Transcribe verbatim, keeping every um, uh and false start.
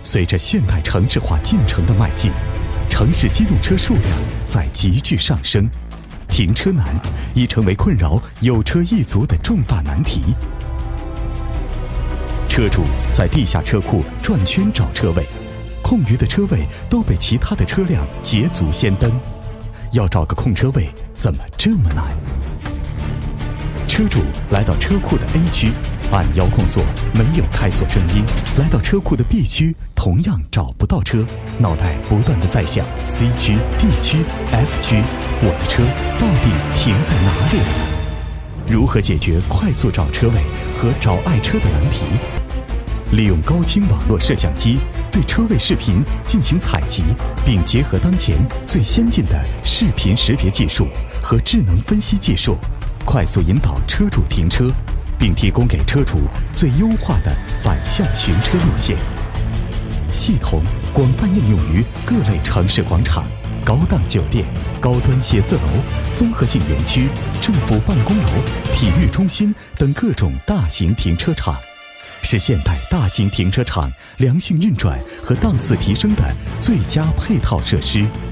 随着现代城市化进程的迈进，城市机动车数量在急剧上升，停车难已成为困扰有车一族的重大难题。车主在地下车库转圈找车位，空余的车位都被其他的车辆捷足先登，要找个空车位怎么这么难？车主来到车库的 A 区，按遥控锁没有开锁声音，来到车库的 B 区同样找不到车，脑袋不断地在想 C 区、D 区、F 区，我的车到底停在哪里了呢？如何解决快速找车位和找爱车的难题？利用高清网络摄像机对车位视频进行采集，并结合当前最先进的视频识别技术和智能分析技术，快速引导车主停车，并提供给车主最优化的反向寻车路线。系统广泛应用于各类城市广场、高档酒店、高端写字楼、综合性园区、政府办公楼、体育中心等各种大型停车场，是现代大型停车场良性运转和档次提升的最佳配套设施。